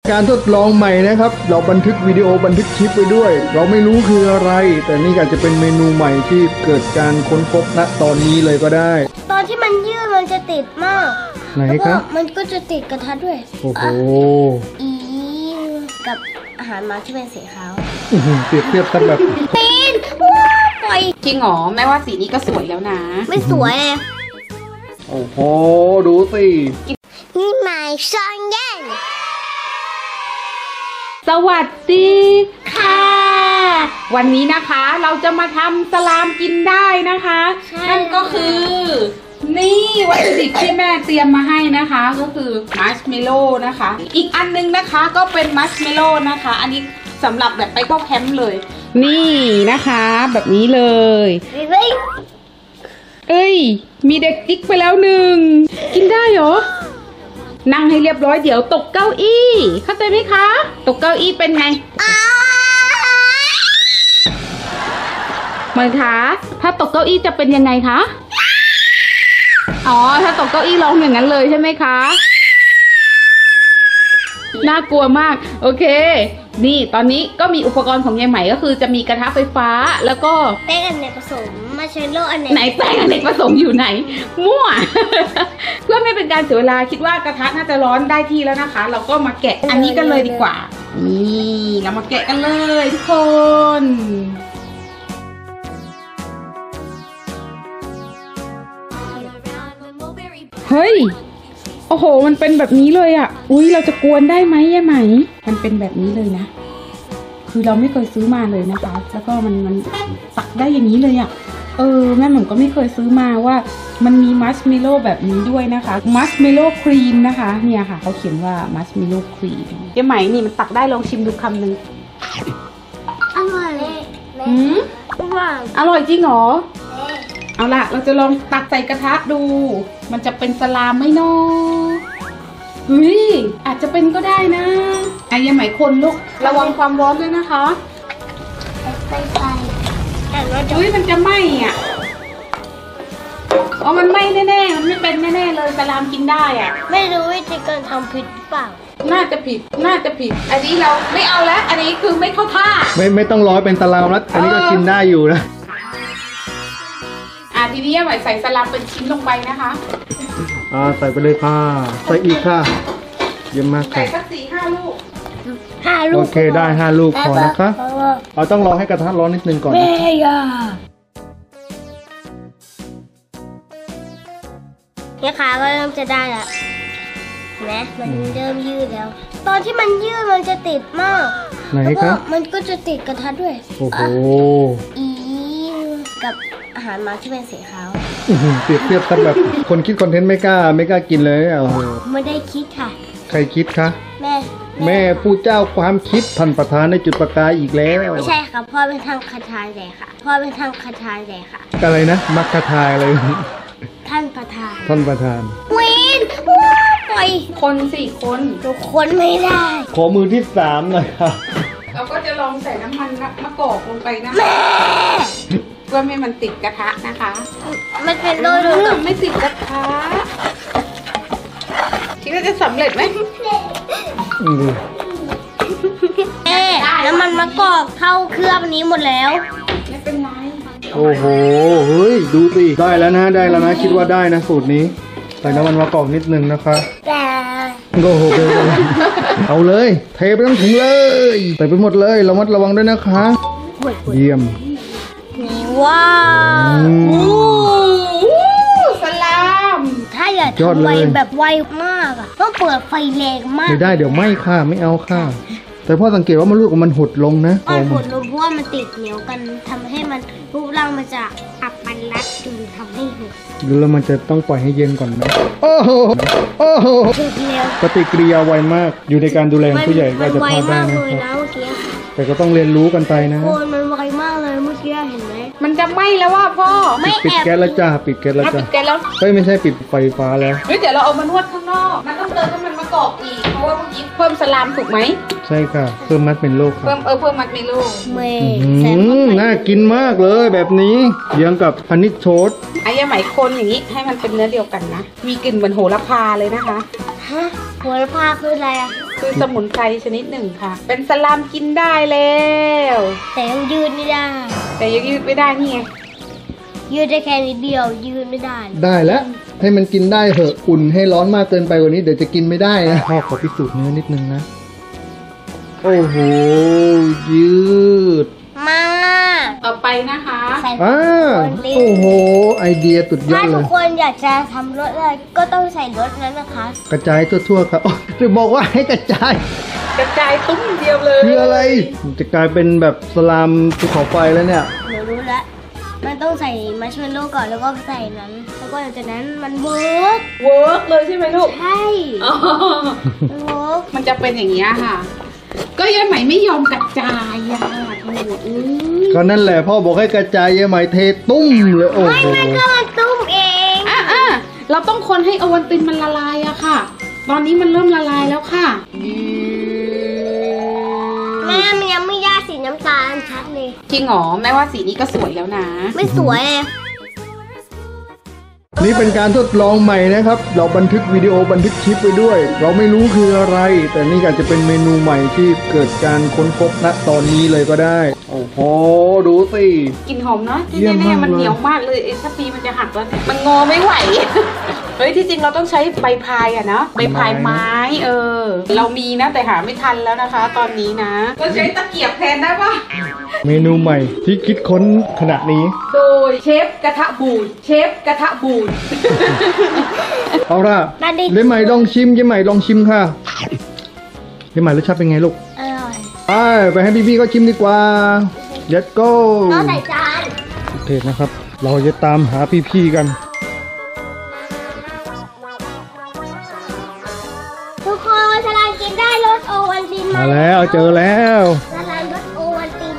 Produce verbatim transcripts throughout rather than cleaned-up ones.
การทดลองใหม่นะครับเราบันทึกวิดีโอบันทึกคลิปไว้ด้วยเราไม่รู้คืออะไรแต่นี่อาจจะเป็นเมนูใหม่ที่เกิดการค้นพบณตอนนี้เลยก็ได้ตอนที่มันยืดมันจะติดมากไหนครับมันก็จะติดกระทะด้วยโอ้โหอีกับอาหารมาที่เป็นสีขาวเปรียบเทียบกันแบบตีนปล่อยจริงหรอแม่ว่าสีนี้ก็สวยแล้วนะไม่สวยเลยโอ้โหดูสินี่หมายซอนเย็นสวัสดีค่ะวันนี้นะคะเราจะมาทำสลามกินได้นะคะนั่นก็คือนี่วัตถุดิบที่แม่เตรียมมาให้นะคะก็คือมัชเมลโล่นะคะอีกอันนึงนะคะก็เป็นมัชเมลโล่นะคะอันนี้สำหรับแบบไปเข้าแคมป์เลยนี่นะคะแบบนี้เลยเอ้ยมีเด็กกิ๊กไปแล้วหนึ่งกินได้เหรอนั่งให้เรียบร้อยเดี๋ยวตกเก้าอี้เข้าใจไหมคะตกเก้าอี้เป็นไงมันคะถ้าตกเก้าอี้จะเป็นยังไงคะอ๋อถ้าตกเก้าอี้ร้องอย่างนั้นเลยใช่ไหมคะน่ากลัวมากโอเคนี่ตอนนี้ก็มีอุปกรณ์ของยายใหม่ก็คือจะมีกระทะไฟฟ้าแล้วก็แป้งอเนกประสงค์มาเชลโล่อเนกไหนแป้งอเนกประสงค์อยู่ไหนมั่ว เพื่อไม่เป็นการเสียเวลาคิดว่ากระทะน่าจะร้อนได้ที่แล้วนะคะเราก็มาแกะอันนี้กันเลยดีกว่านี่เรามาแกะกันเลยทุกคนเฮ้ยโอ้โหมันเป็นแบบนี้เลยอ่ะอุ้ยเราจะกวนได้ไหมยายไหมมันเป็นแบบนี้เลยนะคือเราไม่เคยซื้อมาเลยนะคะแล้วก็มันมันตักได้อย่างนี้เลยอ่ะเออแม่หนุ่มก็ไม่เคยซื้อมาว่ามันมีมัชเมลโล่แบบนี้ด้วยนะคะมัชเมลโล่ครีมนะคะเนี่ยค่ะเขาเขียนว่ามัชเมลโล่ครีมยายไหมนี่มันตักได้ลองชิมดูคำหนึ่งอร่อยอืมอร่อยจริงเหรอเอาล่ะเราจะลองตักใส่กระทะดูมันจะเป็นสลามไหมเนาะเฮ้ยอาจจะเป็นก็ได้นะไอ้ยายไหมคนลูกระวังความร้อนด้วยนะคะไปไปแต่ว่าเฮ้ยมันจะไหม้อ่ะอ๋อมันไหม้แน่ๆมันไม่เป็นแน่ๆเลยสลามกินได้อ่ะไม่รู้วิธีการทำผิดหรือเปล่าน่าจะผิดน่าจะผิดอันนี้เราไม่เอาแล้วอันนี้คือไม่เข้าท่าไม่ไม่ต้องร้อยเป็นสลามแล้วอันนี้ก็กินได้อยู่นะอ่ะทีนี้ยายไหมใส่สลามเป็นชิ้นลงไปนะคะอ่าใส่ไปเลยค่ะใส่อีกค่ะเยี่ยมมากค่ะใส่สักสี่ห้าลูกห้าลูกโอเคได้ห้าลูกพอนะคะเราต้องรอให้กระทะร้อนนิดนึงก่อนแม่ยาเนี่ยขาก็เริ่มจะได้ละนะมันเริ่มยืดแล้วตอนที่มันยืดมันจะติดมากไหนครับมันก็จะติดกระทะด้วยโอ้โหอีกับอาหารมาที่เป็นสีขาวเปรียบเทียบกันแบบคนคิดคอนเทนต์ไม่กล้าไม่กล้ากินเลยโอ้โหไม่ได้คิดค่ะใครคิดคะแม่แม่ผู้เจ้าความคิดท่านประธานในจุดประกายอีกแล้วไม่ใช่ค่ะพ่อเป็นทางคาถาเลยค่ะพ่อเป็นทางคาถาเลยค่ะอะไรนะมัคคาทายเลยท่านประธานท่านประธานวินปล่อยคนสี่คนทุกคนไม่ได้ขอมือที่สามหน่อยค่ะเราก็จะลองใส่น้ำมันมะกอกลงไปนะแม่เพื่อไม่มันติดกระทะนะคะมันเป็นโดนไม่ติดกระทะคิดว่าจะสำเร็จไหมเอ๊ะแล้วมันมะกอกเข้าเครื่องนี้หมดแล้วไม่เป็นไรโอ้โหเฮ้ยดูสิได้แล้วนะได้แล้วนะคิดว่าได้นะสูตรนี้ใส่น้ำมันมะกอกนิดนึงนะคะแต่โอ้โหเอาเลยเทไปทั้งถุงเลยใส่ไปหมดเลยระมัดระวังด้วยนะคะเยี่ยมว้าวสลามถ้าอยากทำไวแบบไวมากอ่ะต้องเปิดไฟแรงมากไม่ได้เดี๋ยวไหม้ค่ะไม่เอาค่ะแต่พ่อสังเกตว่ามันลูกมันหดลงนะมันหดลงเพราะว่ามันติดเหนียวกันทำให้มันรูปร่างมันจะอับปันรัดจนทำให้หดหรือแล้วมันจะต้องปล่อยให้เย็นก่อนนะโอ้โหโอ้โหปฏิกิริยาไวมากอยู่ในการดูแลผู้ใหญ่ก็จะพลาดได้นะครับแต่ก็ต้องเรียนรู้กันไปนะโอ้มันไวมากเลยเมื่อกี้เห็นไหมมันจะไหม้แล้วว่าพ่อไม่ปิดแก๊สแล้วจ้าปิดแก๊สแล้วจ้าปิดแก๊สแล้วเฮ้ยไม่ใช่ปิดไฟฟ้าแล้วเฮ้ยเดี๋ยวเราเอามานวดข้างนอกมันต้องเติมน้ำมันมะกอกอีกเพราะว่าเมื่อกี้เพิ่มสลามถูกไหมใช่ค่ะเพิ่มมัดเป็นโลค่ะเพิ่มเออเพิ่มมัดเป็นโลเมย์น่ากินมากเลยแบบนี้เยี่ยงกับพันนิชโชตไอ้ยาไหมคนอย่างนี้ให้มันเป็นเนื้อเดียวกันนะมีกลิ่นเหมือนโหระพาเลยนะคะฮะโหระพาคืออะไรอ่ะคือสมุนไพรชนิดหนึ่งค่ะ เป็นสลามกินได้แล้วแต่ยังยืดไม่ได้แต่ยังยืดไม่ได้นี่ไงยืดได้แค่นิดเดียวยืดไม่ได้ได้แล้วให้มันกินได้เหอะอุ่นให้ร้อนมากเกินไปกว่านี้เดี๋ยวจะกินไม่ได้นะพ่อขอพิสูจน์เนื้อนิดนึงนะโอ้โหยืดมากต่อไปนะคะใส่อ่าโอ้โหไอเดียสุดยอถ้าดเลทุกยคนอยากจะทำรสอะไรก็ต้องใส่รสนั้นนะคะกระจายทั่วๆครับจะบอกว่าให้กระจายกระจายตุ้มเดียวเลยคืออะไรมันจะกลายเป็นแบบสลามภูเขาไฟแล้วเนี่ยหนูรู้แล้วมันต้องใส่มัชเมลโล่ก่อนแล้วก็ใส่นั้น แล้วก็หลังจากนั้นมันเวิร์กเวิร์กเลยใช่ไหมลูกใช่อ๋อมันเวิร์กมันจะเป็นอย่างนี้ยค่ะ ก็ยายไหมไม่ยอมกระจายอะโอ้โหอื้อก็นั่นแหละพ่อบอกให้กระจายยายไหมเทตุ้มเลยโอ้ไม่โหไม่ก็มันตุ้มเองอ่ะอ่ะเราต้องคนให้โอวัลตินมันละลายอะค่ะ ตอนนี้มันเริ่มละลายแล้วค่ะแม่มันยังไม่ยากสีน้ำตาลชัดเลยจริงเหรอแม่ว่าสีนี้ก็สวยแล้วนะไม่สวยเลยนี่เป็นการทดลองใหม่นะครับ เราบันทึกวิดีโอบันทึกคลิปไปด้วย เราไม่รู้คืออะไร แต่นี่อาจจะเป็นเมนูใหม่ที่เกิดการค้นพบณตอนนี้เลยก็ได้ โอ้โหดูสิกลิ่นหอมเนาะที่เยี่ยมมากแน่ๆมันเลยเหนียวมากเลยไอ้ถ้าปีมันจะหักแล้วเนี่ยมันงอไม่ไหว เฮ้ยที่จริงเราต้องใช้ใบพายอะเนาะใบพายไม้เออ เรามีนะแต่หาไม่ทันแล้วนะคะ ตอนนี้นะเราใช้ตะเกียบแทนได้ปะเมนูใหม่ที่คิดค้นขนาดนี้โดยเชฟกระทะบูดเชฟกระทะบูดเอาล่ะมาดิเยายใหม่ลองชิมเยายใหม่ลองชิมค่ะเยายใหม่รสชาติเป็นไงลูกอร่อยไปไปให้พี่ๆก็ชิมดีกว่า Let's go ก็ใส่จานโอเคนะครับ เราจะตามหาพี่ๆกันทุกคนสลามกินได้รสโอวัลตินไหมมาแล้วเจอแล้วสลามรสโอวัลติน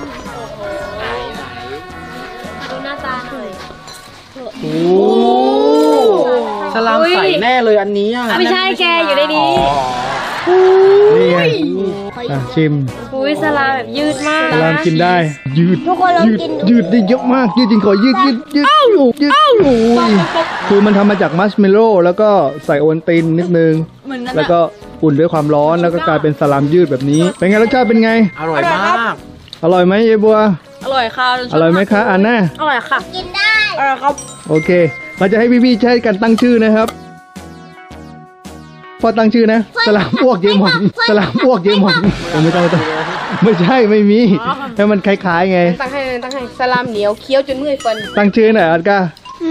ดูหน้าตาเลยโอ้สลามใสแน่เลยอันนี้อ่ะไม่ใช่แกอยู่ในนี้นี่ไงอ่ะชิมอุ้ยสลามแบบยืดมากสลามกินได้ ยืดทุกคนลองยืดกินดูยืดได้เยอะมาก ยืดจริงขอยืดยืดยืดอยู่ยืดอยู่คือมันทำมาจากมัชเมลโล่แล้วก็ใส่โอวัลตินนิดนึงเหมือนนั้นแล้วก็อุ่นด้วยความร้อนแล้วก็กลายเป็นสลามยืดแบบนี้ เป็นไงรสชาติเป็นไงอร่อยมากอร่อยไหมยายบัวอร่อยค่ะอร่อยไหมคะอันน่าอร่อยค่ะกินได้อร่อยครับโอเค เราจะให้พี่ๆใช้กันตั้งชื่อนะครับพอตั้งชื่อนะสลามอ้วกเยหมอนสลามอ้วกเยหมอนไม่ต้องไม่ต้องไม่ใช่ไม่มีให้มันคล้ายๆไงตั้งให้ตั้งให้สลามเหนียวเคี้ยวจนเมื่อยฟันตั้งชื่อหน่อยอันก้า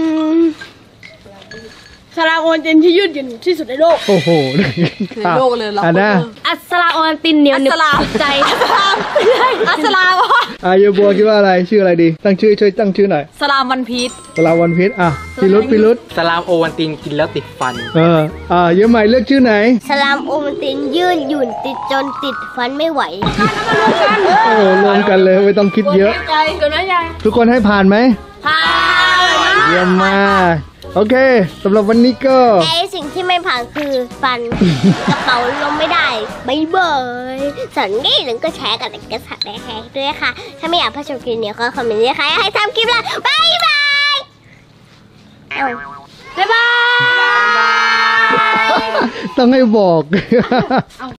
สลามโอนตินที่ยืดหยุ่นที่สุดในโลกโอ้โหในโลกเลยเหรออันน่าอัสลามโอนตินเหนียวหนึบใจอัสลามอัสลามอายบัวคิดว่าอะไรชื่ออะไรดี ตั้งชื่อช่วยตั้งชื่อหน่อยสลามวันพีชสลามวันพีชอ่ะพิรุษพิรุษสลามโอวันตินกินแล้วติดฟันเอออ่าเยอะใหม่เลือกชื่อไหนสลามโอวัลตินยืดหยุ่นติดจนติดฟันไม่ไหวโอ้รวมกันเลยไม่ต้องคิดเยอะใจเกินไหมยายทุกคนให้ผ่านไหมผ่านเยี่ยมมากโอเคสำหรับวันนี้ก็ไอสิ่งที่ไม่ผ่านคือฟัน กระเป๋าลงไม่ได้บายบายส่วนนี้หนึ่งก็แชร์กันกระสับแชร์ด้วยค่ะ ถ้าไม่อยากพลาดชมคลิปนี้ก็คอมเมนต์ด้วยค่ะให้ทำคลิปละบายบายเอ้าบ๊ายบายต้องให้บอก